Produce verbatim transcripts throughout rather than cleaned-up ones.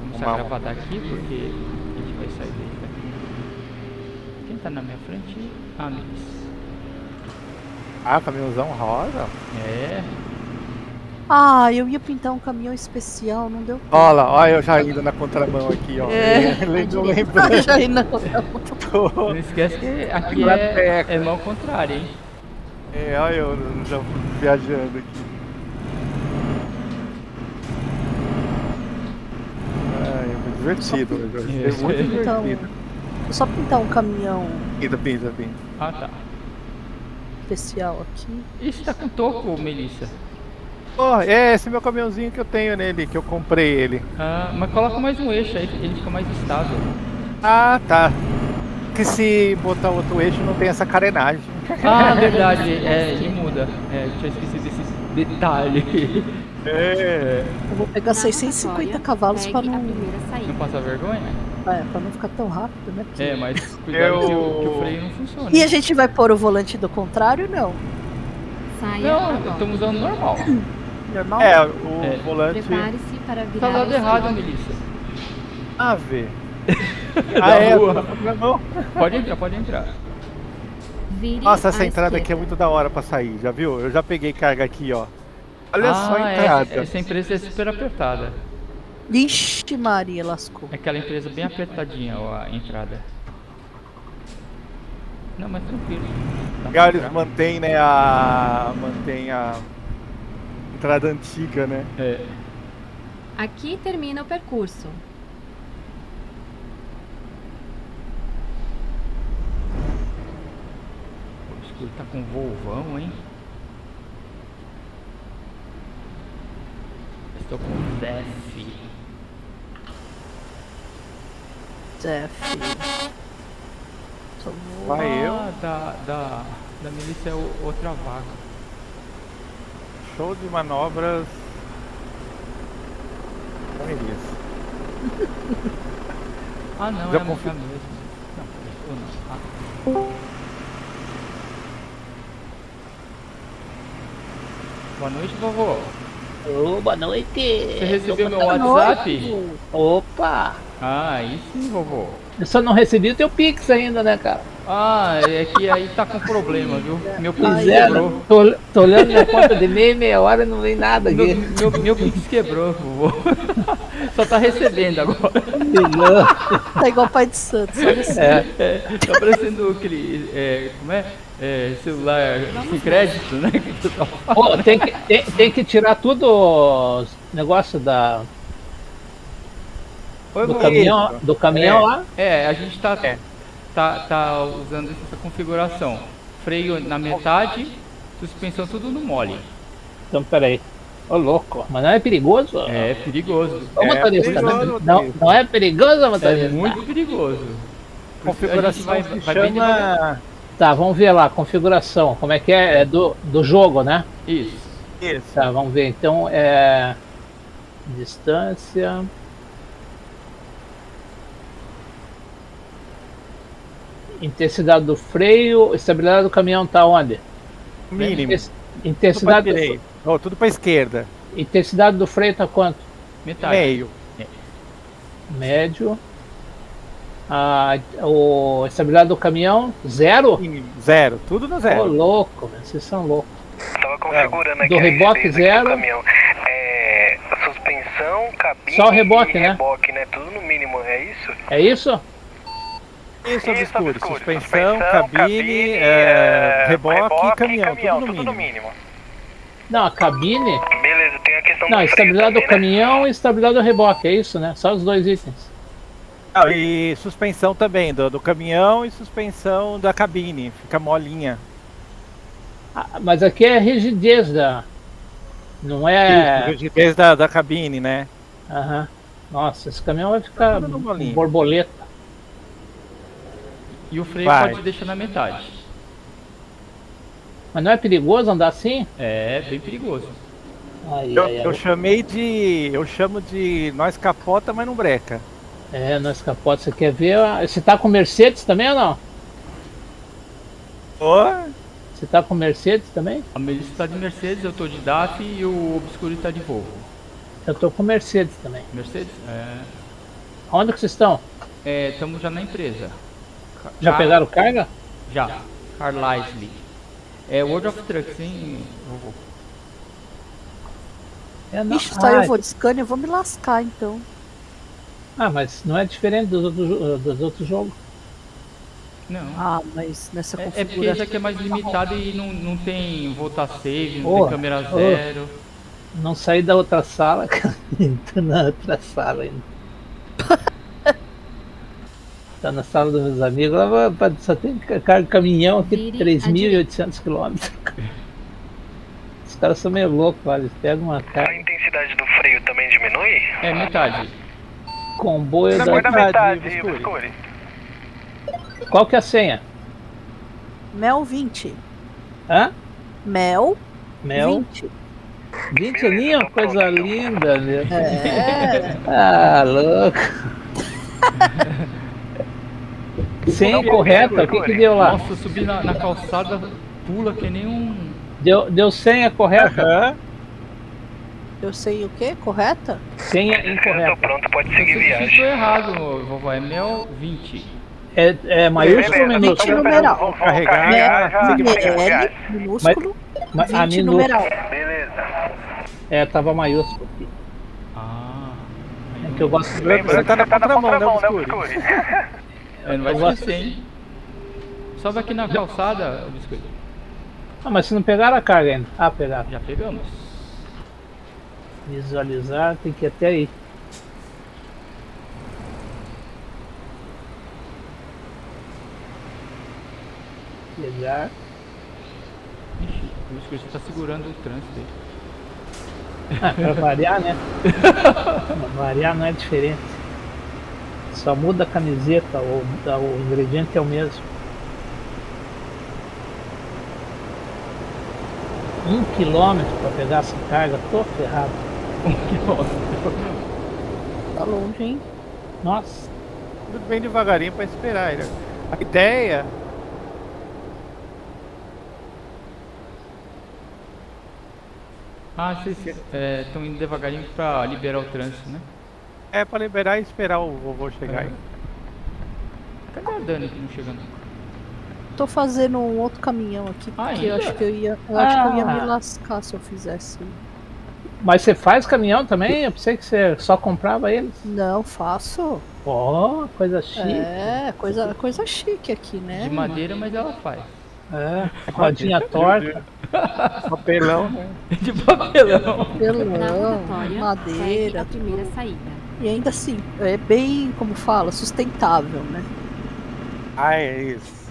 começar Uma... a gravar daqui, porque a gente vai sair daí, né? Quem tá na minha frente? Ah, Melissa. Ah, caminhãozão rosa? É. Ah, eu ia pintar um caminhão especial, não deu tempo. Olha lá, olha eu já indo na contramão aqui, ó. É, Não lembrando. já indo na contramão. Não esquece que aqui é, é mão contrária, hein? É, olha eu já viajando aqui. Ai, é muito divertido. É Só muito pintar um, divertido. só pintar um caminhão Pinta, pinta, pinta. Ah, tá. especial aqui. Esse tá com toco, Melissa. Oh, é esse meu caminhãozinho que eu tenho nele, que eu comprei ele. Ah, mas coloca mais um eixo aí, ele fica mais estável. Ah, tá. Que se botar outro eixo não tem essa carenagem. Ah, verdade, é, ele muda. É, eu tinha esquecido desse detalhe. É. Eu vou pegar seiscentos e cinquenta cavalos pra não, Não passar vergonha? é, pra não ficar tão rápido, né? Porque... É, mas cuidado Eu- que, o, que o freio não funciona. E a gente vai pôr o volante do contrário? Não. Saia Não, agora. estamos usando normal. Normal? É, o É. volante. Prepare-se para virar Tá lado ao errado, sul. Melissa. Ah, vê. Da Ah, é, rua. tô na contramão. Pode entrar, pode entrar. Vire Nossa, essa à entrada aqui é esquerda. muito da hora pra sair, já viu? Eu já peguei carga aqui, ó. Olha só a Ah, entrada. essa, essa empresa é super apertada. Vixe Maria, lascou. É aquela empresa bem apertadinha, ó, a entrada. Não, mas tranquilo. Dá pra Legal, eles entrar. mantêm, né, a... mantém a entrada antiga, né? É. Aqui termina o percurso. O escuro tá com volvão, hein? Estou com o Zef. Zé, filho. Só vou... Vai eu. Ah, da, da, da milícia é o- outra vaga. Show de manobras. Correrias. Ah, não, Já é a confio. mesma mesmo. Não, ou não. Ah. Boa noite, vovô. Ô, boa noite. Você recebeu meu Boa WhatsApp? noite. Opa! Ah, aí sim, vovô. Eu só não recebi o teu Pix ainda, né, cara? Ah, é que aí tá com problema, viu? Meu Pix Pois é, quebrou. né? tô, tô olhando minha conta de meia, meia hora e não vem nada Meu, aqui. meu, meu Pix quebrou, vovô. Só tá recebendo agora. Tá igual o pai de Santos, só recebe. É, É, tá parecendo aquele. É, como é? É, celular sem crédito, né? Que eu tava falando. Pô, tem, que, tem, tem que tirar tudo os negócio da, Oi, do vovô. caminhão, do caminhão lá. É, a gente tá, É. tá, tá usando essa configuração. Freio na metade, suspensão tudo no mole. Então, peraí. Ô, louco, mas não é perigoso? É perigoso. Ô, É motorista, perigoso, não, motorista. não é perigoso, motorista? É muito perigoso. Configuração vai- que vai bem devagar. chama... Tá, vamos ver lá, configuração, como é que é? É do, do jogo, né? Isso. Isso. Tá, vamos ver. Então é. Distância. Intensidade do freio. Estabilidade do caminhão tá onde? Mínimo. Inten- Tudo pra Intensidade do, direita. Oh, tudo pra esquerda. intensidade do freio tá quanto? Metade. Meio. Médio. A, o, estabilidade do caminhão, zero? Mínimo. Zero. Tudo no Ô, zero. louco, velho, vocês são loucos. Tava configurando aqui Do a reboque respeito aqui zero. do caminhão. É, suspensão, cabine Só o reboque, e né? reboque, né? Tudo no mínimo, é isso? É isso? Isso, Isso, obscuro. obscuro. Suspensão, cabine, é, reboque e caminhão. Tudo no mínimo. Não, a cabine. Beleza, tem a questão Não, do freio estabilidade do também, né? caminhão e estabilidade do reboque, é isso, né? Só os dois itens. Ah, e suspensão também, do, do caminhão e suspensão da cabine. Fica molinha. Ah, mas aqui é rigidez da. Não é. Isso, rigidez da, da cabine, né? Aham. Nossa, esse caminhão vai ficar Tudo no molinho. borboleta. E o freio Vai. pode deixar na metade. Mas não é perigoso andar assim? É bem perigoso. Ai, Eu, ai, ai. eu chamei de. Eu chamo de nós capota, mas não breca. É, nós capota, você quer ver? Você tá com Mercedes também ou não? Ô, Você tá com Mercedes também? A Melissa tá de Mercedes, eu tô de D A F e o Obscuro tá de Volvo. Eu tô com Mercedes também. Mercedes? É. Onde que vocês estão? Estamos já na empresa. Ca- Já Car- pegaram carga? Já. Carlisle. É World of Trucks, hein, vovô? É, não. Ixi, só ah, eu vou de Scania, eu vou me lascar então. ah, mas não é diferente dos outros, jo- dos outros jogos. Não. Ah, mas nessa É, é porque configuração. esse aqui é mais limitado e não, não tem voltar save, não Ô, tem câmera ô. zero. Não saí da outra sala, cara. Tô na outra sala ainda. Tá na sala dos meus amigos. Lá, pá, só tem ca- carga de caminhão aqui, Vire três à mil e oitocentos quilômetros. Os caras são meio loucos, olha. Eles pegam uma A carga. intensidade do freio também diminui? É metade. Comboio Depois da. da metade, Viscuri. Viscuri. Qual que é a senha? Mel vinte. Hã? Mel Mel? vinte. vinte aninhos, tô coisa pronto, então. linda, né? É. Ah, louco. Senha correta, o que que deu lá? Nossa, eu subi na, na calçada, pula que nem um. Deu, deu senha correta? Aham. Eu sei o que? Correta? Senha Eu tô incorreta. pronto, pode Eu seguir sei que viagem. estou errado, vovó. É Mel vinte. É, é maiúsculo ou Beleza, minúsculo? vinte numeral. Vamos Carregar, carregar já. seguir seguir L viagem. minúsculo, Mas a vinte minúsculo. numeral. Beleza. É, tava maiúsculo aqui. Ah. É que eu gosto de Lembrando Você tá que na contramão, né, né, Viscuri? Viscuri? É, não vai Eu gosto- esquecer, hein? Sobe aqui na calçada, ô biscoito. Ah, mas se não pegaram a carga ainda. Ah, pegaram. Já pegamos. Visualizar, tem que ir até aí. Pegar. Ixi, o biscoito tá segurando o trânsito aí. Ah, pra variar, né? Pra variar não é diferente. Só muda a camiseta, o, o ingrediente é o mesmo. Um quilômetro para pegar essa carga, tô ferrado. Tá longe, hein? Nossa, Tudo bem devagarinho pra esperar. Né? A ideia Ah, vocês estão indo devagarinho pra liberar o trânsito, né? é pra liberar e esperar o vovô chegar. É. aí. Cadê a Dani que não chega não? Tô fazendo um outro caminhão aqui, porque eu Ainda? acho que eu ia, eu acho que eu ia Ah. me lascar se eu fizesse. mas você faz caminhão também? Eu pensei que você só comprava eles. Não, faço. Ó, coisa chique. É, coisa, coisa chique aqui, né? De madeira, mas ela faz. É, rodinha torta. Papelão, né? De papelão. Na Pelão, rotatória, segue madeira, a primeira saída. e ainda assim, é bem, como fala, sustentável, né? Ah, é isso.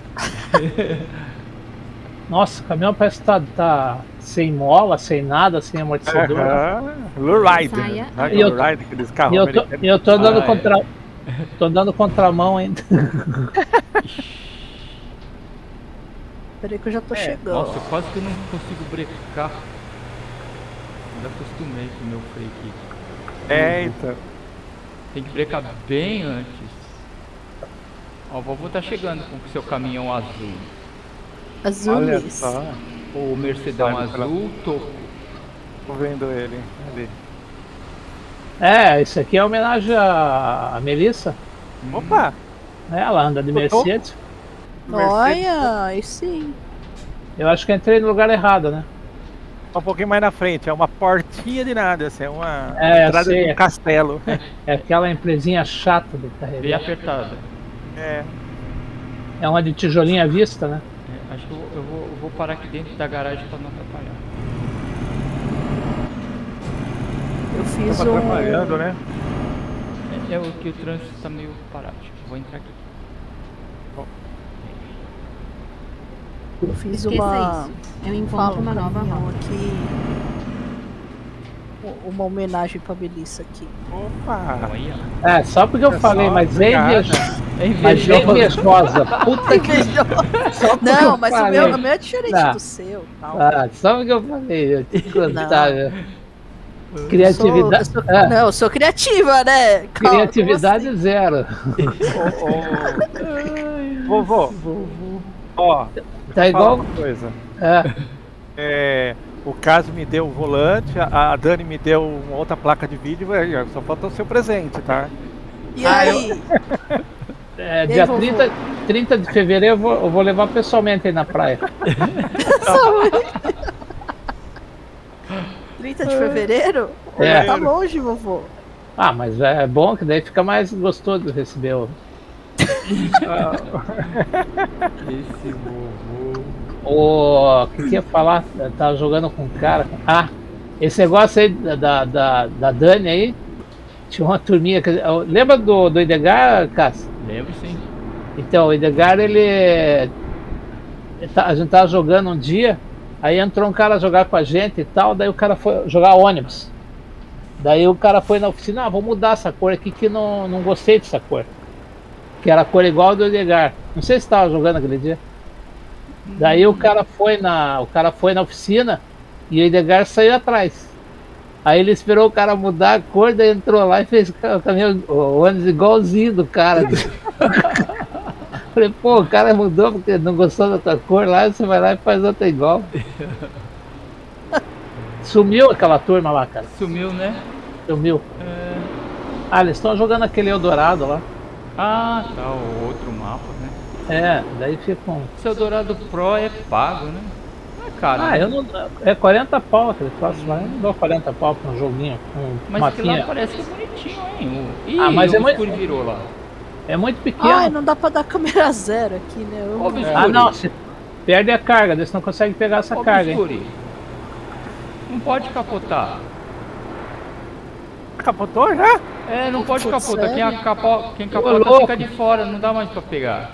Nossa, o caminhão parece que tá, tá sem mola, sem nada, sem amortecedor. Aham. Lowrider. Saia. Sabe E eu- Lowrider, aqueles carros E eu tô, americanos? e eu tô andando Ah, é. contra. Tô andando contramão ainda. Peraí que eu já tô É, chegando. Nossa, quase que eu não consigo brecar. Já acostumei com o meu freio aqui. É, então. Tem que brecar bem antes. Ó, o vovô tá chegando com o seu caminhão azul. Olha Azuis. só. O Mercedão Sabe, pela- azul, toco. Tô vendo ele ali. É, isso aqui é homenagem à à Melissa. Opa! Né? Ela anda de Botou? Mercedes. Olha, aí sim. Eu acho que eu entrei no lugar errado, né? Um pouquinho mais na frente, é uma portinha de nada, assim, é uma É, entrada sei. de um castelo. É aquela empresinha chata de Bem carregar. apertada. É. É uma de tijolinho à vista, né? É, acho que eu, vou- eu vou, eu vou parar aqui dentro da garagem pra não atrapalhar. Eu fiz Tava um. atrapalhando, né? É, é o que o trânsito tá meio parado. Vou entrar aqui. Eu fiz Esqueça uma. isso. Eu encontro Fala um uma nova caminhão rota. aqui. Uma homenagem pra Melissa aqui. Opa! Olha. É, só porque eu É falei, só, mas é cara. invejosa. É Mas é invejoso. invejosa. Puta que. Só porque Não, eu mas o falei. meu, o meu é diferente Tá. do seu. Tal. Ah, só porque eu falei. Eu tinha que contar, meu. Eu sou- Criatividade. eu sou- ah, Não, eu sou criativa, né? Calma, criatividade como zero. Ô, ô, vovô, ó, Tá fala igual. uma coisa. É, É, o Caso me deu o volante, a, a Dani me deu uma outra placa de vídeo, aí, ó, só falta o seu presente, tá? assim? E Ah, aí? É, E dia aí, vovô? trinta, trinta de fevereiro eu vou, eu vou levar pessoalmente aí na praia. trinta de fevereiro? É. Tá longe, vovô. Ah, mas é bom que daí fica mais gostoso de receber o. Esse vovô. O que, que ia falar? Eu tava jogando com um cara. Ah, esse negócio aí da, da, da, da Dani aí. Tinha uma turminha. Que, lembra do, do Edgar, Cássio? Lembro sim. Então, o Edgar, ele. ele tá- A gente tava jogando um dia. Aí entrou um cara jogar com a gente e tal. Daí o cara foi jogar ônibus. Daí o cara foi na oficina. Ah, vou mudar essa cor aqui que não, não gostei dessa cor. Que era a cor igual a do Edgar. Não sei se estava jogando aquele dia. Daí o cara foi na, o cara foi na oficina e o Edgar saiu atrás. Aí ele esperou o cara mudar a cor, daí entrou lá e fez o caminhão, o ônibus igualzinho do cara. Falei, pô, o cara mudou porque não gostou da tua cor lá, você vai lá e faz outra igual. Sumiu aquela turma lá, cara. Sumiu, né? Sumiu. É... Ah, eles estão jogando aquele Eldorado lá. Ah, tá, o outro mapa, né? É, daí fica um. Seu Dourado Pro é pago, né? Não é caro. Ah, né? eu não. É quarenta pau aquele troço lá. Eu não dou quarenta pau pra um joguinho. Um Mas aquele lá mapinha. parece que é bonitinho, hein? O... Ih, Ah, mas o é muito- Obscure virou lá. É muito pequeno. Ai, não dá pra dar câmera zero aqui, né? Eu- Ô, Obscure. Ah, não, você perde a carga, daí você não consegue pegar essa Ô, carga. Hein? Obscure. Não pode capotar. Capotou já? É, não pode Putz, capotar. Quem, sério? capo... Quem capota louco. fica de fora, não dá mais pra pegar.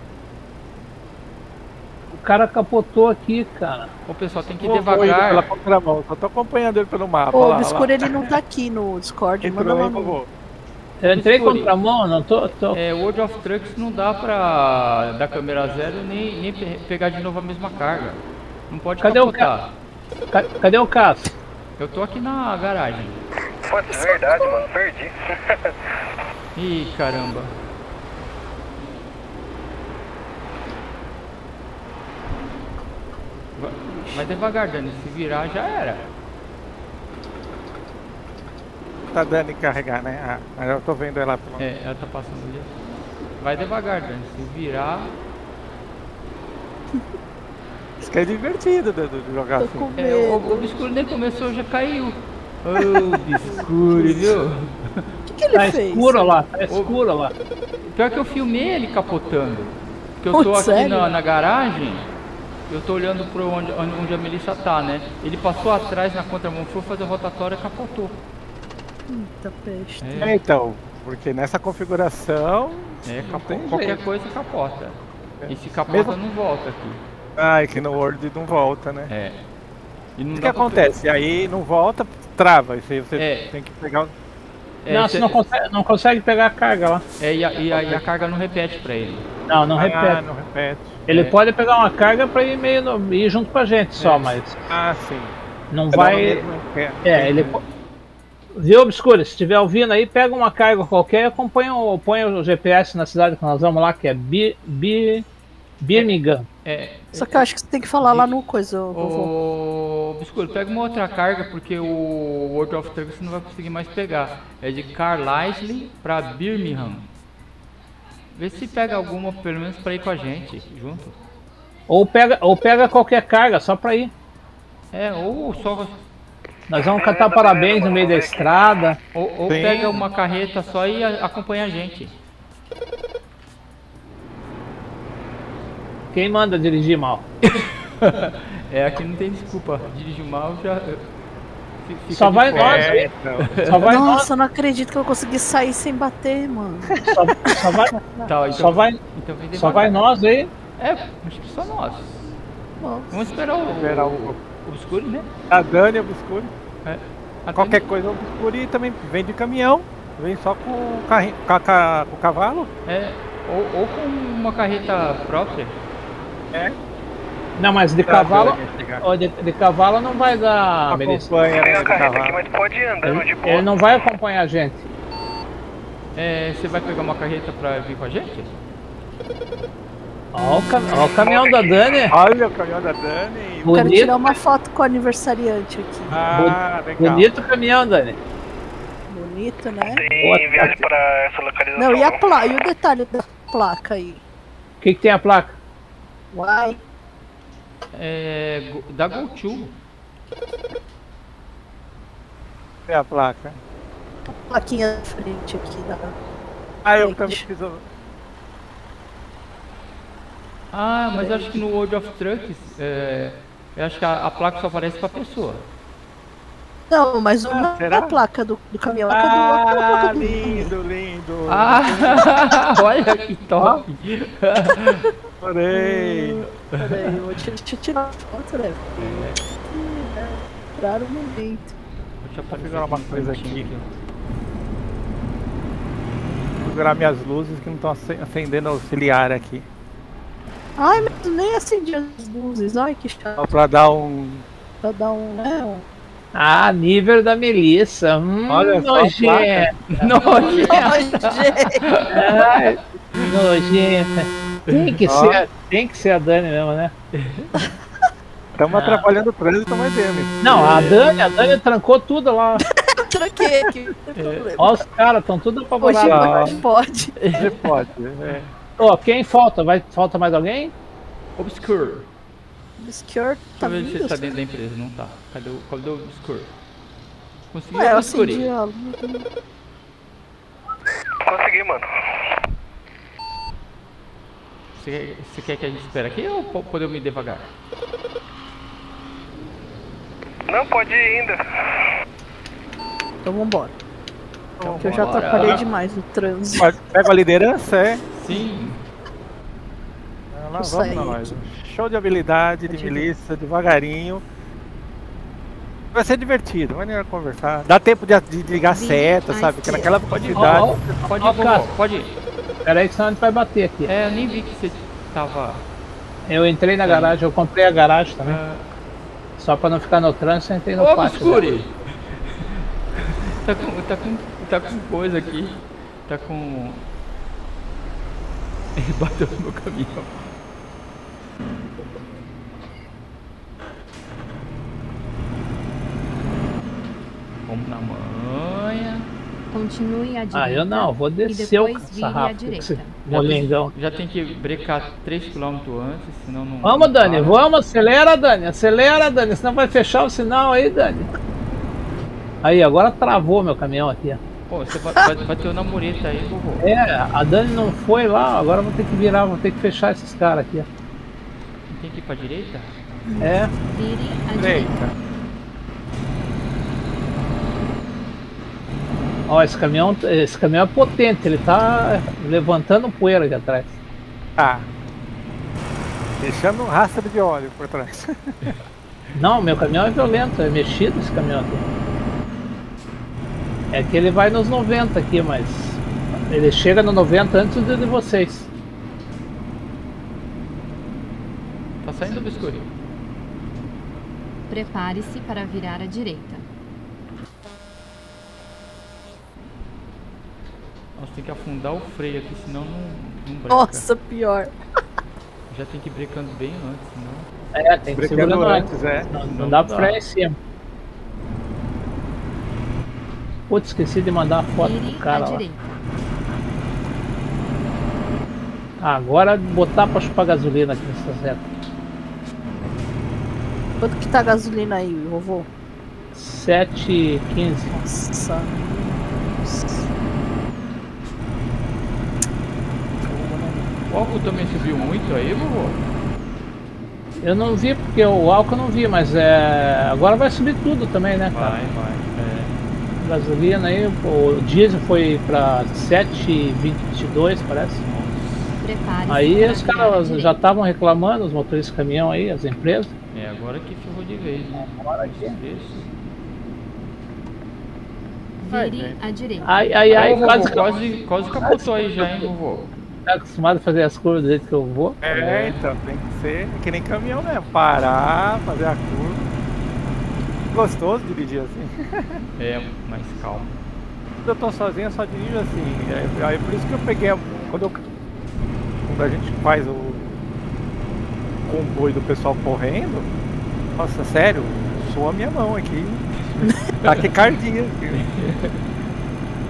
O cara capotou aqui, cara. O pessoal tem que ir Vou- vou indo devagar. pela contramão, só tô acompanhando ele pelo mapa. Ô, olha o lá, olha Obscure lá. ele não tá aqui no Discord, manda Entrou lá aí, no... vovô. Eu entrei Escure. contra a mão, não tô. tô... É, World of Trucks não dá pra dar câmera zero nem, nem pe- pegar de novo a mesma carga. Não pode Cadê o capotar. Ca- Cadê o Cássio? Eu tô aqui na garagem. Putz, verdade, mano, perdi. Ih, caramba. Vai, vai devagar, Dani. Se virar, já era. Tá dando em carregar, né? Ah, mas eu tô vendo ela pelo. É, ela tá passando ali. Vai devagar, Dani. Se virar... Isso que é divertido de, de jogar Tô assim. com É, o, o medo. Obscure nem começou, já caiu. Ô, Obscure, viu? O que, que ele Tá fez? escuro lá, tá escuro lá. Pior que eu filmei ele capotando. Porque eu tô Putz, aqui sério? na, na garagem, eu tô olhando pro onde, onde a Melissa tá, né? Ele passou atrás na contramão, foi fazer a rotatória e capotou. Eita peste. É, então, porque nessa configuração. É, Não capo- tem qualquer jeito. coisa capota. É. E se capota Mesmo- não volta aqui. Ai, que no Word não volta, né? É. E não O que dá pra- acontece? Aí não volta, trava. Isso aí você É. tem que pegar. o- É, não, cê- você não consegue, não consegue pegar a carga lá. é, e, a, e a- e a carga não repete pra ele. Não, não Ah, repete. não repete. Ele é. pode pegar uma carga pra ir meio no, ir junto com a gente só, É. mas Ah, sim. não Cada um vai. mesmo quer. É, ele. po- Viu, Obscuro? Se estiver ouvindo aí, pega uma carga qualquer e acompanha o, põe o G P S na cidade que nós vamos lá, que é Bi, Bi, Birmingham. É. Só que eu acho que você tem que falar lá no coisa, ô, vovô. Ô, Obscuro, pega uma outra carga porque o World of Trucks você não vai conseguir mais pegar. É de Carlisle pra Birmingham. Vê se pega alguma, pelo menos pra ir com a gente, junto. Ou pega, ou pega qualquer carga, só pra ir. É, ou só. Nós vamos cantar parabéns no meio da estrada. Ou, ou Sim. pega uma carreta só e a- acompanha a gente. Quem manda dirigir mal? É, aqui não tem desculpa. Dirigir mal já. fi- fica Só de vai fora. nós, É, então. Só vai nós. Nossa, eu não acredito que eu consegui sair sem bater, mano. Só, só vai, Tá, então, só vai, então vem só devagar. vai nós aí. É, acho que só nós. Nossa. Vamos esperar o, Esperar o, o- o Obscure, né? A Dani Obscure. É. Até Qualquer coisa Obscure também vem de caminhão. Vem só com o, carri... com, a ca- com o cavalo. É, ou, ou com uma carreta própria. É. Não, mas de Pra cavalo, Dani chegar. ó, de, de cavalo não vai dar, Melissa. Acompanha, Tem né, a do carreta aqui, cavalo. mas pode ir andando de Ele, boa. ele não vai acompanhar a gente. É, você vai pegar uma carreta pra vir com a gente? Ó o, cam- ó o caminhão da Dani. Olha o caminhão da Dani. Quero Bonito, tirar uma foto com o aniversariante aqui. Ah, legal. bonito caminhão, Dani. Bonito. bonito, né? Tem viagem para essa localização. Não, e, a pla... e o detalhe da placa aí? O que, que tem a placa? Uai, É, go- da GoTo. É a placa. a plaquinha da frente aqui. Da... Ah, eu Gente. também fiz o... Ah, mas eu acho que no World of Trucks, é, eu acho que a, a placa só aparece pra pessoa. Não, mas uma Ah, será? a placa do, do caminhão. A placa do outro é a Ah, placa do lindo, lindo. Ah, olha que top. Adorei. Peraí, eu vou te, deixa eu tirar a foto, né? Tirar o momento. Deixa eu pegar uma coisa aqui. Vou segurar minhas luzes que não estão acendendo auxiliar aqui. Ai, mas nem acendi as luzes. Ai, que chato. Só pra dar um... Pra dar um, né? Um... Ah, nível da Melissa. Hum, Olha só a nojenta. Nojento. Ai, nojenta. Tem que, Ó. ser, tem que ser a Dani mesmo, né? Estamos Ah. atrapalhando o trânsito, mas demos. Não, a Dani, a Dani trancou tudo lá. Tranquei aqui, não tem problema. Ó, os caras estão tudo Hoje apavorados. Não. pode. Você pode. É. Ó, quem falta? Vai, falta mais alguém? Obscure. Obscure tá Deixa eu ver se vindo. ele tá dentro da empresa. Não tá. Cadê o, cadê o Obscure? Consegui Ué, eu o acendi Obscure. a luz. Consegui, mano. Você, você quer que a gente espere aqui ou po- podemos ir devagar? Não, pode ir ainda. Então vambora. Então, Que eu já Bora. atrapalhei demais no trânsito. Pode- Pega a liderança, é? Sim. Lá Eu vamos saí nós. Show de habilidade, de Pode ir. milícia, devagarinho. Vai ser divertido, vai nem conversar. Dá tempo de, de ligar Sim, seta, ai, sabe? Porque sim. naquela quantidade. Ó, Pode Ó, ir, vovó, cara. pode ir. Peraí que senão a gente vai bater aqui. É, eu nem vi que você tava. Eu entrei na garagem, eu comprei a garagem também. Ah, Só pra não ficar no trânsito, eu entrei no Ô, pátio. Obscure! Tá com, tá com. Tá com coisa aqui. Tá com. Ele bateu no meu caminhão. Vamos na manha. Continue à direita. Ah, eu não, vou e descer o depois vire à sarrafo. direita. Molengão. Já tem que brecar três quilômetros antes, senão não. Vamos, não Dani, para. vamos, acelera, Dani, acelera, Dani, senão vai fechar o sinal aí, Dani. Aí, agora travou meu caminhão aqui, ó. Pô, você ba- ba- bateu na mureta aí, vovô. É, a Dani não foi lá, agora eu vou ter que virar, vou ter que fechar esses caras aqui, ó. Tem que ir pra direita? É, Vire à direita. Eita. ó, esse caminhão, esse caminhão é potente, ele tá levantando poeira aqui atrás. Tá. Deixando um rastro de óleo por trás. Não, meu caminhão é violento, é mexido esse caminhão aqui. É que ele vai nos noventa aqui, mas ele chega no noventa antes do de vocês. Tá saindo do biscoito. Prepare-se para virar à direita. Nós tem que afundar o freio aqui, senão não, não breca. Nossa, pior. Já tem que ir brecando bem antes, senão. É, tem que segurar Brecando antes. antes, é. Não, Não não dá dá. pra frear em cima. Putz, esqueci de mandar a foto Vire do cara à lá. direita. Ah, agora botar pra chupar gasolina aqui nessa reta. Quanto que tá a gasolina aí, vovô? sete e quinze. Nossa. O álcool também subiu muito aí, vovô? Eu não vi porque o álcool eu não vi, mas é. Agora vai subir tudo também, né, cara? Vai, vai. É. Gasolina aí, o diesel foi pra sete e vinte e dois, parece. Prepare-se Aí para os virar à caras direita. já estavam reclamando, os motoristas de caminhão aí, as empresas. É, agora que ferrou de vez, né? Agora aqui. Isso. Vire à direita. Ai, ai, ai, Ô, vovô, quase, quase, quase capotou aí já, hein, vovô? tá acostumado a fazer as curvas do jeito que eu vou. É, então tem que ser que nem caminhão, né? Parar, fazer a curva. Gostoso dirigir assim. É, mais calmo. Quando eu tô sozinho, eu só dirijo assim. É, aí por isso que eu peguei. a- Quando, eu, quando a gente faz o comboio do pessoal correndo, nossa, sério, soa a minha mão aqui. Tá que cardinha aqui.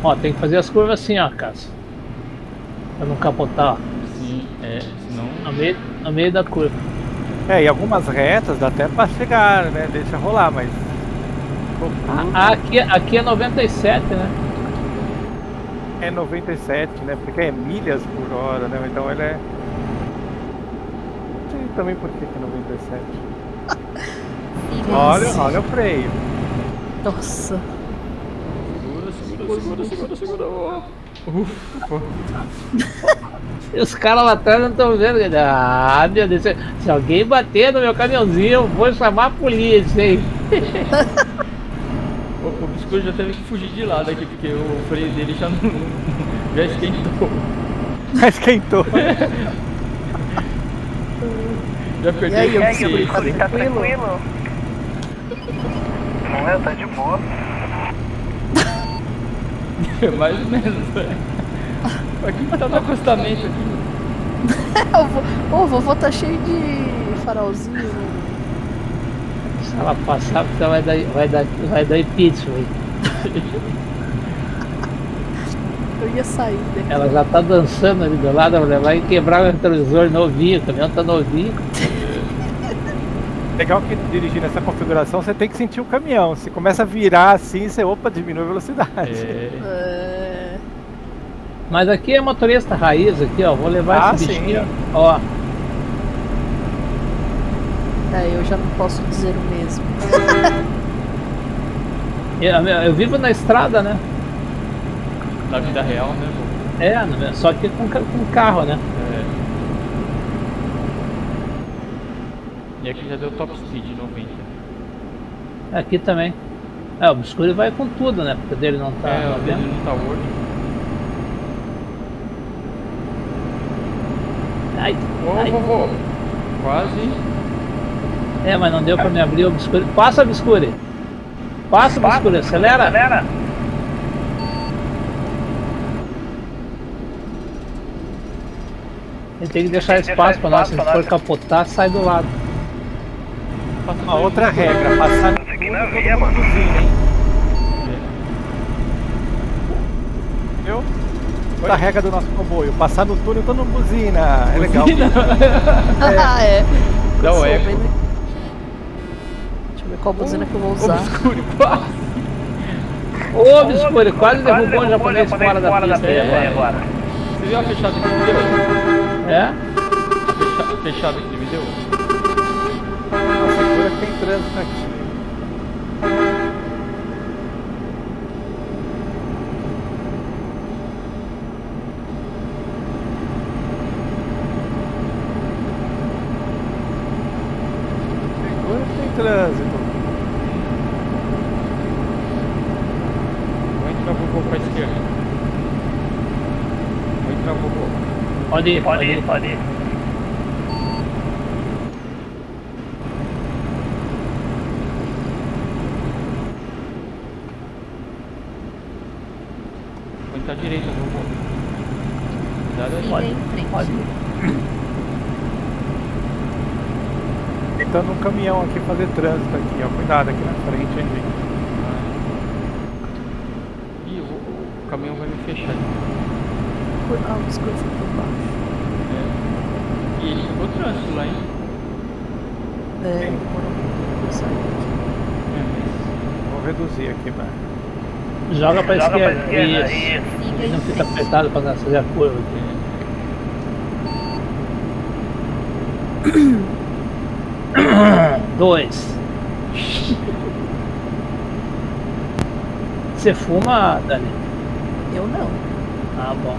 Ó, tem que fazer as curvas assim, ó, Cássio. Pra não capotar, ó. Sim, é, senão... No meio, no meio da curva. É, e algumas retas dá até pra chegar, né? Deixa rolar, mas... Ah, aqui, aqui é noventa e sete, né? É noventa e sete, né? Porque é milhas por hora, né? Então ele é... Não sei também por que que é noventa e sete. Olha, olha o freio. Nossa. Segura, segura, segura, segura, segura. Ufa. E os caras lá atrás não estão vendo. Ah, meu Deus, se, se alguém bater no meu caminhãozinho, eu vou chamar a polícia, hein? O, o biscoito já teve que fugir de lado aqui, porque o freio dele já não... já esquentou. Já esquentou. Já perdeu E aí, o eu freio. consegui, tá tranquilo? Não é, tá de boa. Mais ou menos, velho. Aqui tá no acostamento aqui. o, vo- o vovô tá cheio de farolzinho. Se ela passar, então vai dar, vai dar, vai dar impeachment. Eu ia sair daqui. Ela já tá dançando ali do lado, vai levar e quebrar o retrovisor novinho, o caminhão tá novinho. Legal que dirigir nessa configuração você tem que sentir o caminhão. Se começa a virar assim, você opa, diminui a velocidade. É... É... Mas aqui é motorista raiz aqui, ó. Vou levar Ah, esse sim. bichinho, ó. é, eu já não posso dizer o mesmo. Eu, eu vivo na estrada, né? Na vida real, né, vô? É, né? Só que com, ca- com carro, né? É. E aqui já deu top speed noventa. Aqui também. É, o Biscoito vai com tudo, né? Porque o dele não tá. É, o dele vendo? não tá work. Ai, Ô, ai. vovô. Quase. É, mas não deu pra me abrir o Biscoito. Passa, Biscoito. Passa, Biscoito. Acelera. Acelera. Ele tem que deixar Tem que espaço deixar pra nós. Se espaço a gente pra for capotar, sai do lado. Uma outra regra, passar no Isso aqui túnel, na todo via, mundo mano. buzina, hein? Viu? Outra regra do nosso comboio, passar no túnel todo mundo buzina. É legal. Ah, é. Dá Eu o sou eco. bem- Deixa eu ver qual buzina que eu vou Ô, usar. biscoito, quase. Ô, Biscoito, quase derrubou o japonês fora da pista aí É. agora. Você viu a fechada que ele me deu? É? A fecha- fechada que ele me deu? Segura que tem trânsito aqui. Segura que tem trânsito. Vou entrar vovô pra esquerda. Vou entrar vovô. Pode ir, Pode ir, pode ir. Vou entrar à direita, vovô. Cuidado aí. Siga em frente. Pode ir. Tentando um caminhão aqui fazer trânsito aqui, ó. Cuidado aqui na frente, hein, gente. Ih, o, o caminhão vai me fechar. Ah, o biscoito foi por baixo. É. E ele pegou trânsito lá, hein? É, demorou muito pra eu sair daqui. É, Vou reduzir aqui, mano. Joga pra Joga pra esquerda. esquerda. Isso. Isso. Siga Ele não em fica frente. apertado pra não fazer a curva aqui. Dois. Você fuma, Dani? Eu não. Ah, bom.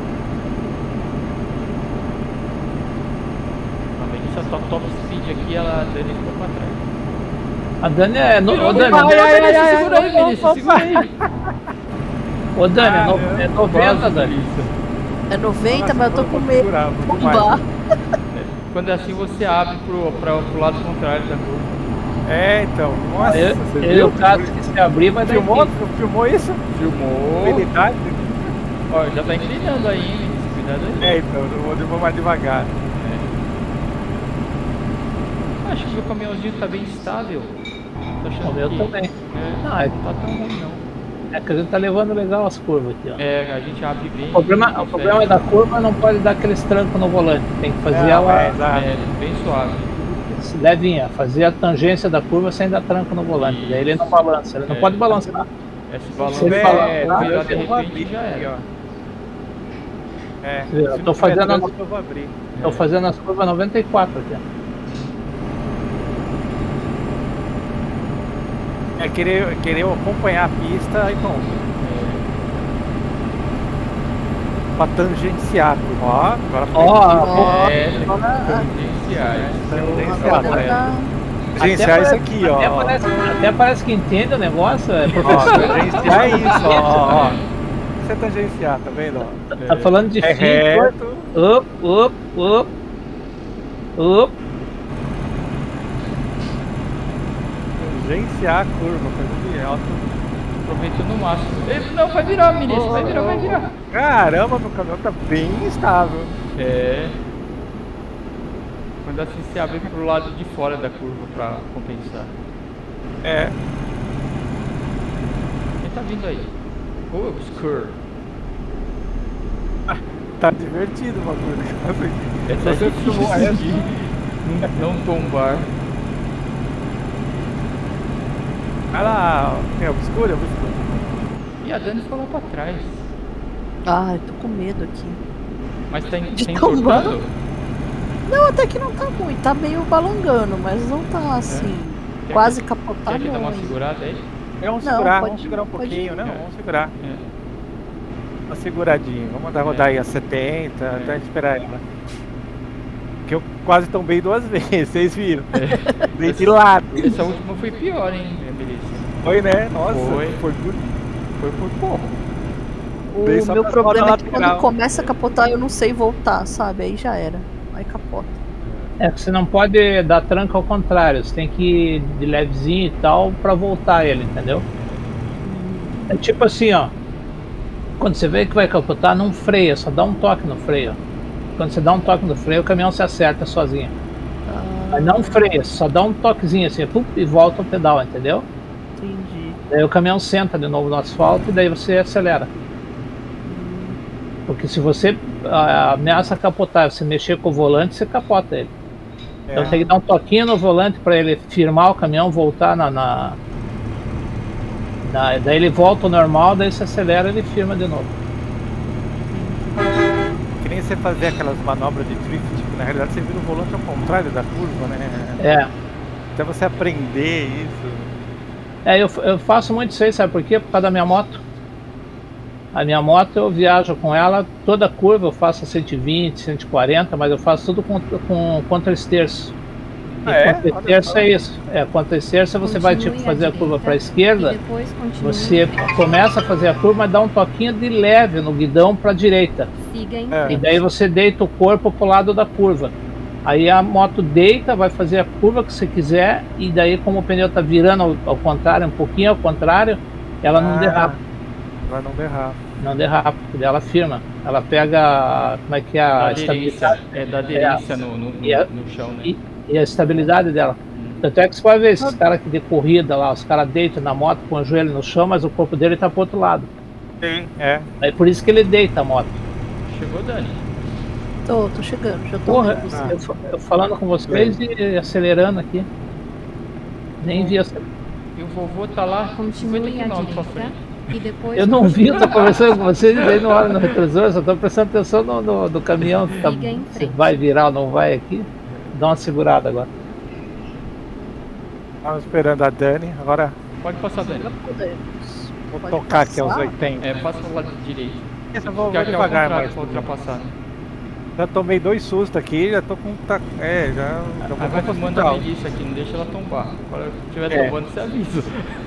mas vem essa top, top speed aqui, ela dele ficou pra trás. A Dani é. No, ô, Dani, Ai, ai, ai, ai, segura aí, ai, Vinícius, opa, segura aí. ô, Dani, é Ah, no- meu. é noventa, Quase, Dani. Vinícius. É noventa, mas eu tô com Vou medo segurar, de vou demais. tombar. Quando é assim, você abre pro, pra, pro lado contrário da curva. É, então. Nossa, Eu, você eu e viu? o Caso que se abrir vai dar Filmou? impeachment. Filmou isso? Filmou. Habilidade? Ó, já tá inclinando aí, hein? Cuidado aí. É, então. Eu vou, eu vou mais devagar. Acho que o meu caminhãozinho tá bem estável. Tô achando O meu que... também. É, Não, é- não tá tão ruim, não. É que a gente tá levando legal as curvas aqui, ó. É, a gente abre bem. O problema, o problema é da curva, não pode dar aqueles trancos no volante. Tem que fazer Não, ela é, exato. É, bem suave. levinha, fazer a tangência da curva sem dar tranco no volante. Isso. Daí ele não balança, ele não É. pode balançar. Esse Se balanço ele É, falar, é, virar eu de vou repente abrir já aqui, era. ó. É, Eu se tô não fazendo tiver a- trânsito, eu vou abrir. Estou fazendo as curvas noventa e quatro aqui. É querer, querer acompanhar a pista e pronto. Pra tangenciar. Ó, agora foi. Ó, É, tem que tangenciar. Tangenciar, Agora né? tá- Tangenciar isso aqui, ó. Até parece, até parece que entende o negócio, é Ó, professor. tangenciar é isso, ó, ó. Isso é tangenciar, tá vendo? Ó? Tá falando de É fim, reto. up, up, up, up. Tangenciar a curva, coisa de alto. Aproveitando o máximo. Ele não vai virar, ministro. Vai virar, vai virar. Caramba, meu caminhão tá bem estável. É. Quando assim se abre pro lado de fora da curva pra compensar. É. Quem tá vindo aí? O Obscure. Tá divertido o bagulho. Essa é Você difícil filmou essa? de não, não tombar. Olha lá, ó. É obscuro, é obscuro. E a Dani ficou lá pra trás. Ai, tô com medo aqui. Mas tá, en- De tá tombar? entortando? Não, até que não tá muito, tá meio balangando, mas não tá assim, Quer quase que- capotar Quer que dá uma não. segurada aí? É, vamos Não, segurar, pode- vamos segurar um pode pouquinho, ir. né? É. Vamos segurar. É. Uma seguradinha. Vamos mandar rodar É. aí a setenta, É. até esperar ela. Que eu quase tombei duas vezes, vocês viram? É. Dei de lado. Essa última foi pior, hein, Melissa? Foi, né? Nossa, Foi. foi duro. Foi por pouco. Dei O só meu pra problema roda é que lateral. quando começa a capotar eu não sei voltar, sabe? Aí já era. Aí capota. É que você não pode dar tranco ao contrário, você tem que ir de levezinho e tal pra voltar ele, entendeu? É tipo assim, ó. Quando você vê que vai capotar, não freia, só dá um toque no freio. Quando você dá um toque no freio, o caminhão se acerta sozinho. Ah, Mas não freia, só dá um toquezinho assim, pum, e volta o pedal, entendeu? entendi. Daí o caminhão senta de novo no asfalto e daí você acelera. Porque se você ah, ameaça capotar, você mexer com o volante, você capota ele. Então É. tem que dar um toquinho no volante para ele firmar o caminhão, voltar na, na, na- daí ele volta ao normal, daí você acelera e ele firma de novo. Que nem você fazer aquelas manobras de drift, que na realidade você vira o volante ao contrário da curva, né? É, Até você aprender isso. é eu, eu faço muito isso aí, sabe por quê? Por causa da minha moto. A minha moto eu viajo com ela, toda curva eu faço a cento e vinte, cento e quarenta, mas eu faço tudo com, com contra-esterço. E Ah, é? contra-esterço Olha é isso. É, contra-esterço você vai tipo Continue fazer à a curva direita para a esquerda, e depois continue. você começa a fazer a curva, mas dá um toquinho de leve no guidão para a direita. Siga em É. E frente. daí você deita o corpo pro lado da curva. Aí a moto deita, vai fazer a curva que você quiser, e daí como o pneu tá virando ao, ao contrário, um pouquinho ao contrário, ela não Ah, derrapa. Vai não derrapa. Não derrapa, porque daí ela firma. Ela pega, como é que é a Da aderência. estabilidade É, da aderência no, no, no, E a- no chão, né? e, e a estabilidade dela. Tanto é que você pode ver esses caras que de corrida lá, os caras deitam na moto com o joelho no chão, mas o corpo dele tá pro outro lado. Sim, é. É por isso que ele deita a moto. Chegou, Dani. Tô, tô chegando, já tô Porra, vendo você. eu, fa- eu falando com vocês e acelerando aqui. Nem vi acelerar. E o vovô tá lá cinquenta Continue à quilômetros pra direita frente. e depois Eu não vi, eu tô continue. conversando com vocês e daí não olho no retrovisor, só tô prestando atenção no, no, no caminhão que tá, Siga em se frente. vai virar ou não vai aqui. Dá uma segurada agora. Estamos esperando a Dani. Agora Pode passar, Dani. Podemos. vou Pode tocar aqui aos passar? oitenta. É, passa pro lado direito. Essa eu vou, Porque vou aqui é ao devagar contrário mais. pra ultrapassar. Já tomei dois sustos aqui, já tô com. ta- É, já. já Aí vou vai pro filmando a hospital. Melissa aqui, não deixa ela tombar. Quando estiver É. tombando, você avisa.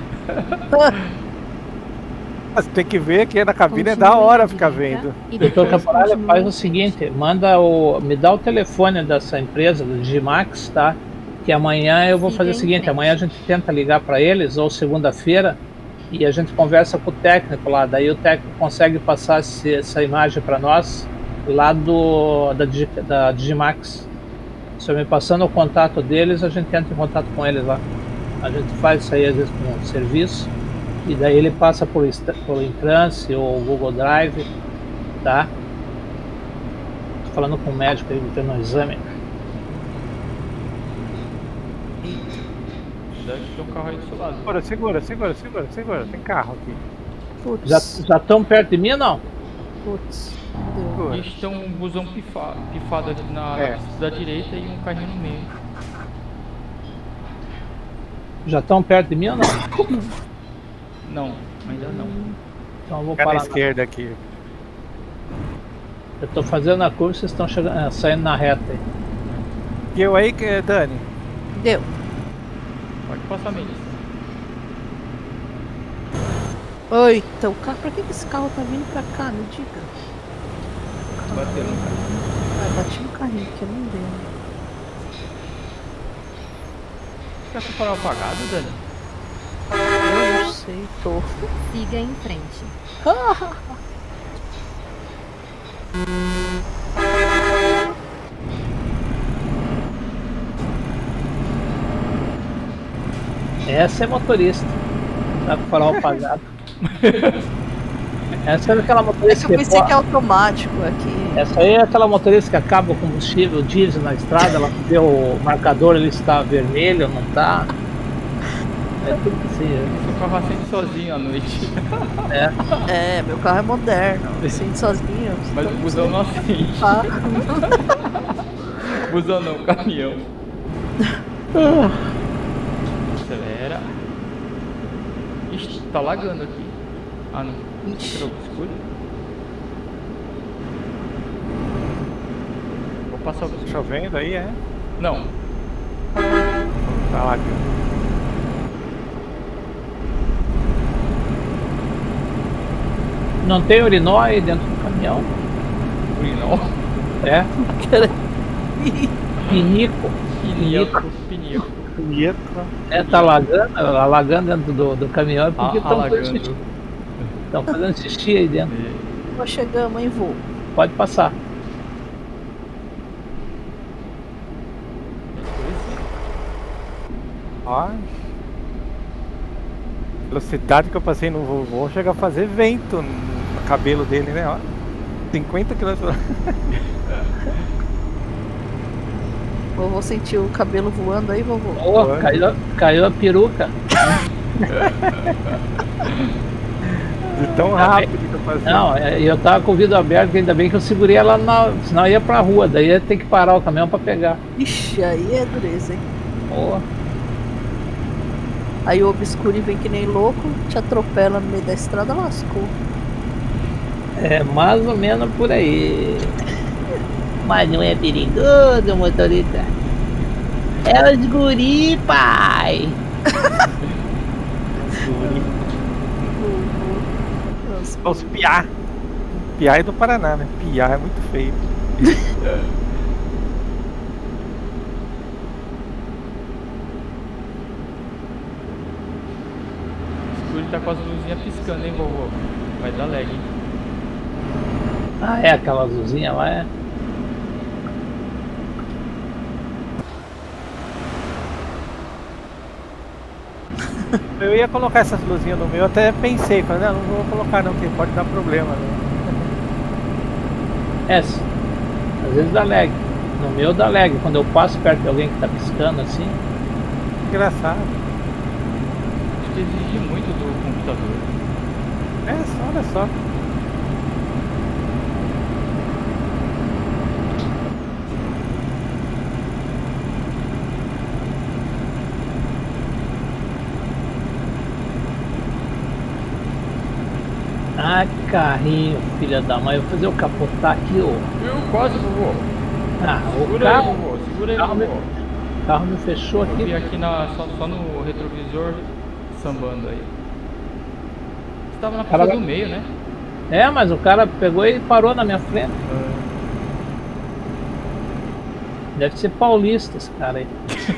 Mas tem que ver que na cabine é Continue da hora à ficar direita vendo. e Doutor depois Caporalha, continue faz à o seguinte, manda o. Me dá o telefone dessa empresa, do Digimax, tá? Que amanhã eu vou Siga fazer o em seguinte, frente. amanhã a gente tenta ligar para eles, ou segunda-feira, e a gente conversa com o técnico lá, daí o técnico consegue passar esse- essa imagem para nós lá do, da, Digi- da Digimax. Se eu me passando o contato deles, a gente entra em contato com eles lá. A gente faz isso aí às vezes com um serviço, E daí ele passa por, por Entrance ou Google Drive, tá? Tô falando com o médico aí, tendo um exame. Deve ter um carro aí do seu lado. Segura, segura, segura, segura, segura. Tem carro aqui. Putz. Já já estão perto de mim ou não? Putz. Segura. Eles tem um busão pifa, pifado aqui na É. pista da direita e um carrinho no meio. Já estão perto de mim ou não? Não, ainda não. Então eu vou Fica na parar. esquerda aqui. Eu tô fazendo a curva, vocês estão chegando, é, saindo na reta aí. E eu aí, que- Dani? Deu. Pode passar, Melissa. Eita, o carro, pra que que esse carro tá vindo pra cá? Me diga. Bateu no carro. Ah, bati no carrinho que eu não deu. Você tá com o farol apagado, Dani? Eu não sei, tô. Siga em frente. Essa é motorista. Tá com o farol apagado. Essa é aquela É motorista que eu pensei que que é automático aqui. Essa aí é aquela motorista que acaba o combustível, diesel na estrada, ela vê o marcador, ele está vermelho, não tá? É tudo assim, Seu carro acende sozinho à noite. é. É, meu carro é moderno. Acende sozinho. Mas o busão não acende. Ah, Busão não, caminhão. Acelera. Ixi, tá lagando aqui. Ah, não. Ixi. Tirou o escuro. Vou passar o Tá escuro. chovendo aí, é? Não. Tá lá. Não tem urinol aí dentro do caminhão? Urinol. É. Pinico. Pinico. Pinico. Bonito. É, tá alagando, alagando dentro do, do caminhão, é porque Ah, estão fazendo, alagando. xixi- tão fazendo xixi aí dentro. nós chegamos, hein, vô? Pode passar. Ó. Velocidade que eu passei no vovô chega a fazer vento no cabelo dele, né? Ó. cinquenta quilômetros. Vovô sentiu o cabelo voando aí, vovô? Oh, Foi. caiu, caiu a peruca. De tão rápido que eu passei. Não, é, eu tava com o vidro aberto, ainda bem que eu segurei ela, na, senão eu ia pra rua, daí ia ter que parar o caminhão pra pegar. Ixi, aí é dureza, hein? Oh, Aí o obscuro vem que nem louco, te atropela no meio da estrada, lascou. é mais ou menos por aí. Mas não é perigoso, motorista. É os guri, pai. Nossa, Os piá. Piá é do Paraná, né? Piá é muito feio. O escuro tá com as luzinhas piscando, hein, vovô? Vai dar lag, hein? Ah, é aquela azulzinha lá, é? Eu ia colocar essas luzinhas no meu, até pensei, falei, não, não vou colocar não, porque pode dar problema. Né? Essa. Às vezes dá lag. No meu dá lag. Quando eu passo perto de alguém que tá piscando assim. Engraçado. Acho que exige muito do computador. É, só, olha só. Ah, carrinho, filha da mãe. Eu vou fazer eu capotar aqui, ô. Viu? Quase, vovô. Ah, o Segura aí, carro, vovô. Segura aí, carro me- vovô. o carro me fechou Eu vi aqui. aqui na, só, só no retrovisor sambando aí. Você tava na Cara, pista do meio, né? É, mas o cara pegou e parou na minha frente. Deve ser paulista esse cara aí.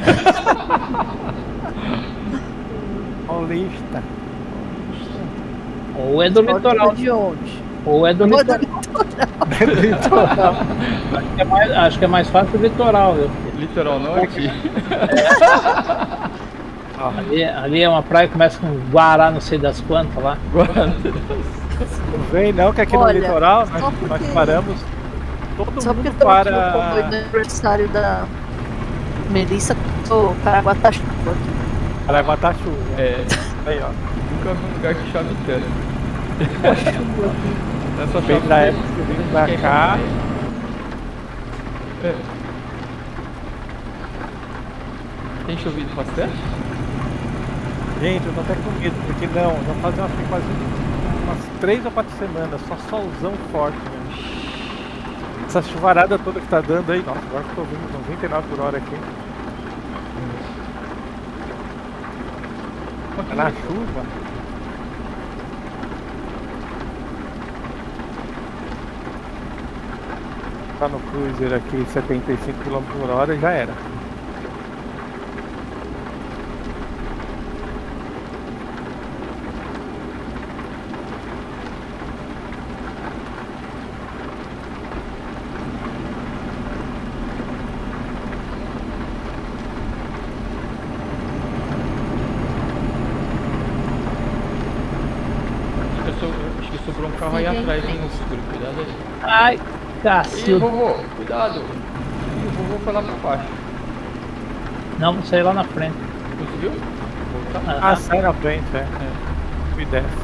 Paulista. Ou é do litoral. de onde? Ou é do Ou é do litoral. Litoral. Acho que é mais, acho que é mais fácil o litoral, viu? Litoral norte. Ali, ali é uma praia que começa com Guará, não sei das quantas lá. Não vem não, que aqui Olha, no litoral só nós, porque- nós paramos. Todo Só porque mundo estamos aqui no para. comboio do aniversário da Melissa, o Caraguatá chuva aqui. Paraguatá chuva. É, Aí, ó. nunca vi um lugar que chove tanto. Nessa Vem chove da bem, época que vem a gente pra quer cá. comer. É. Tem chovido bastante? Gente, eu tô até com medo, porque não, vamos fazer umas, quase umas três ou quatro semanas, só solzão forte mesmo. Essa chuvarada toda que tá dando aí, nossa, agora que eu tô vendo noventa e nove por hora aqui. Tá na chuva. Tá no cruiser aqui, setenta e cinco quilômetros por hora, já era. Acho que, so- acho que sobrou um carro aí Siga em atrás, hein, frente. Obscuro. Cuidado aí. Ai, Ih, cacildo. vovô, cuidado. Ih, o vovô foi lá pra baixo. Não, vou sair lá na frente. Conseguiu? Voltar? Ah, Ah, sai na frente, é. É, E desce.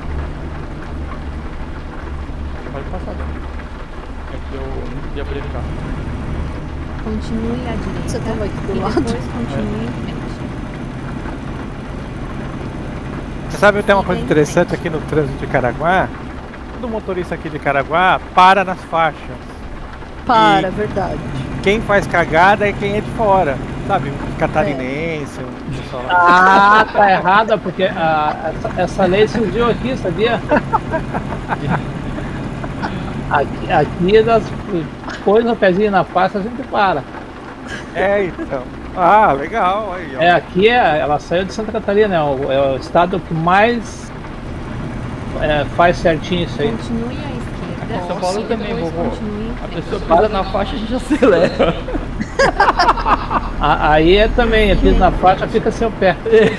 pode passar dentro. É que eu não podia abrir o carro. Continue à direita. Você tava aqui do e lado? depois continue em frente. Você sabe, tem uma coisa interessante aqui no trânsito de Caraguá? Todo motorista aqui de Caraguá para nas faixas. Para, E- verdade. Quem faz cagada é quem é de fora. Sabe, um catarinense, um pessoal lá. Ah, tá errado, porque ah, essa, essa lei surgiu aqui, sabia? Aqui, aqui das coisas, o pezinho na pasta, a gente para. É, então. Ah, legal. Aí, ó. É, aqui é, ela saiu de Santa Catarina, é o, é o estado que mais é, faz certinho isso aí. Continue à esquerda. Aqui em São Paulo e também, depois vovô. continue em A frente. pessoa pisa na faixa, a gente acelera. A- Aí é também, aqui na faixa fica seu pé.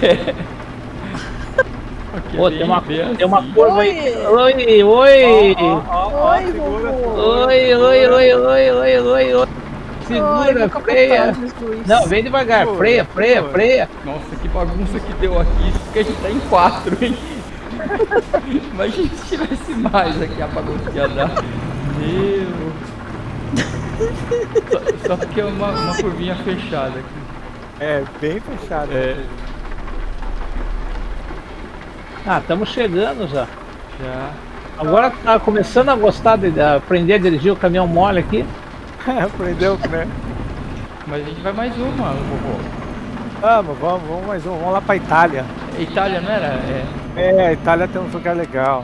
Aqui é Pô, bem- tem uma, bem tem uma assim. curva aí. Oi, oi! Ó, ó, ó, Oi, segura, vovô. Oi, oi, oi, oi, oi, oi, oi. Segura, Ai, freia. capotagens, Luiz. Não, vem devagar, Segura, freia, freia, segura. freia. Nossa, que bagunça que deu aqui. Porque a gente tá em quatro, hein? Imagina se tivesse mais aqui, a bagunça que ia dar. Meu. Só, só porque é uma, uma curvinha fechada aqui. É, bem fechado. É, Ah, estamos chegando já. já. Agora tá começando a gostar de, de aprender a dirigir o caminhão mole aqui. Aprendeu, né? Mas a gente vai mais uma, vovô. Vamos, vamos, vamos mais um. Vamos lá pra Itália. Itália, não era? É. É, a Itália tem um lugar legal.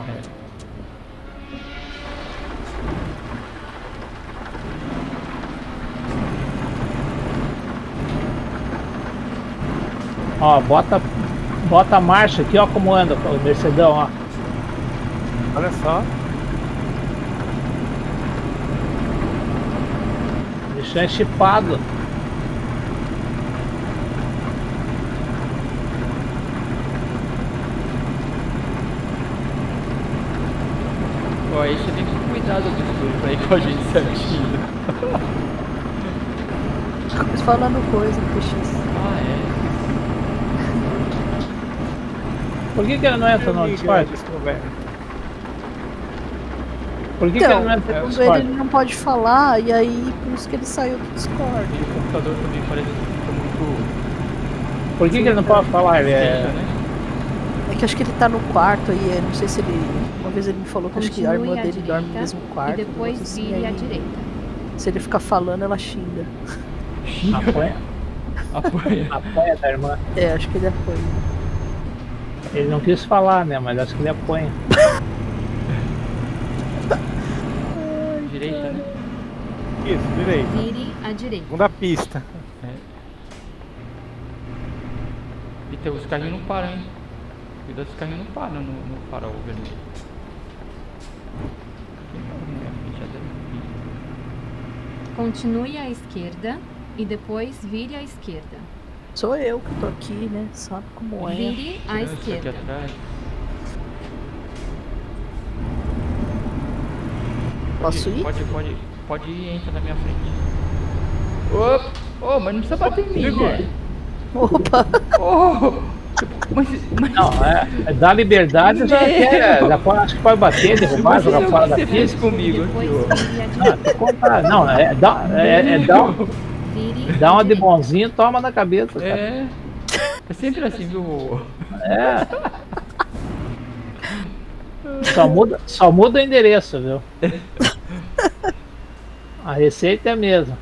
Ó, bota, bota a marcha aqui, ó como anda o Mercedão, ó. Olha só. Bichão é chipado. Ó, aí você tem que ter cuidado do escuro pra ir com a gente certinho. Mas falando coisa, P X. Ah, é. Por que, que ele não entra no Amiga, Discord? descoberta. Por que, que Então, ele não entra no segundo ele, Discord? ele não pode falar, e aí por isso que ele saiu do Discord. E o computador também parece que fica muito. Por que, que ele não pode falar? Ele Fica, é... né? É que acho que ele tá no quarto aí, eu não sei se ele. Uma vez ele me falou que acho que a irmã Continue à dele dorme no direita mesmo e quarto. um depois negócio assim, vire à aí, direita. se ele ficar falando, ela xinga. Apanha, Apoia. apanha da irmã. É, acho que ele apoia. Ele não quis falar, né? Mas acho que ele apanha. Direita, né? Isso, direito. Vire à direita. Segunda pista. É. E tem, os carrinhos não param, hein? Cuidado, os carrinhos não param no, no farol vermelho. Tem carro na minha frente, já deve vir. Continue à esquerda e depois vire à esquerda. Sou eu que tô aqui, né? Sabe como é. Vire à Aqui esquerda. atrás. Posso ir? Pode, pode, pode ir, entra na minha frente. Opa! Oh, mas não precisa bater em mim, né? Opa! Oh, mas, mas... Não, é, é dar liberdade já quer. Já pode, acho que pode bater, derrubar, jogar fora da você fez pista. comigo aqui, Depois ó. vire à Ah, direita. tem que contar. Não, é, dá, é, é dar, Vire dá à uma de direita. bonzinho, toma na cabeça, cara. É. É sempre assim, viu? É. Só muda, só muda o endereço, viu? A receita é a mesma.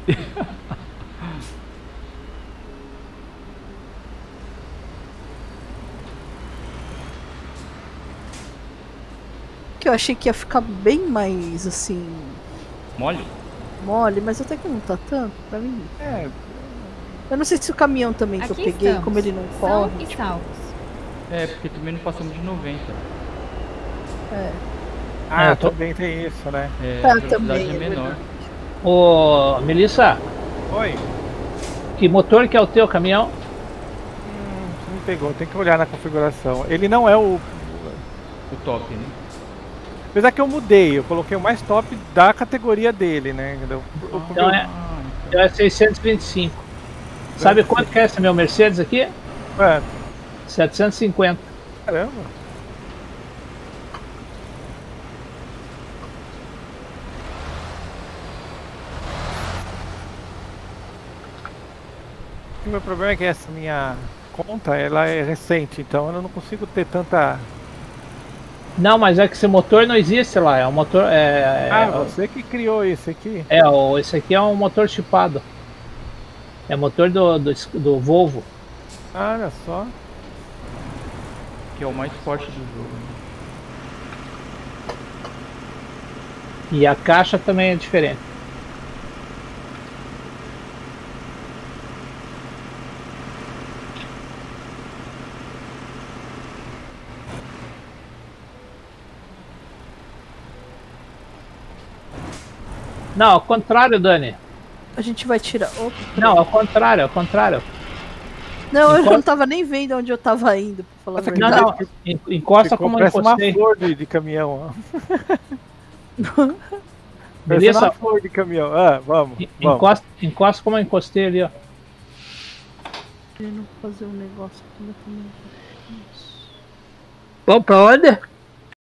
Que eu achei que ia ficar bem mais assim, Mole? mole, mas até que não tá tanto pra mim. É, Eu não sei se o caminhão também que eu Aqui peguei, estamos. como ele não São corre. e salvos. É, porque também não passamos de noventa. É. ah, eu tô- também tem isso, né? É, Tá, a velocidade também, é é menor. verdade. Ô, Melissa, Oi. que motor que é o teu caminhão? Hum, você me pegou, tem que olhar na configuração. Ele não é o. O top, né? Apesar que eu mudei, eu coloquei o mais top da categoria dele, né? entendeu? O- o- Então é, Ah, então é seiscentos e vinte e cinco. Sabe quanto que é esse meu Mercedes aqui? Quanto? setecentos e cinquenta. Caramba. O meu problema é que essa minha conta, ela é recente, então eu não consigo ter tanta... Não, mas é que esse motor não existe lá. É um motor. É, Ah, é, você que criou isso aqui. é, o- esse aqui é um motor chipado. É motor do, do, do Volvo. Olha só. que é o mais forte do jogo. né? E a caixa também é diferente. Não, ao contrário, Dani. A gente vai tirar. Opa, Não, ao contrário, ao contrário. não, eu encosta- não tava nem vendo onde eu tava indo, pra falar a Nossa, que Não, verdade. não. en- Encosta Ficou, como eu parece uma encostei. flor de, de caminhão. Ó. Parece Beleza? uma flor de caminhão. Ah, vamos, En- vamos. Encosta, encosta como eu encostei ali, ó. Querendo fazer um negócio aqui, mas também- Vamos pra onde?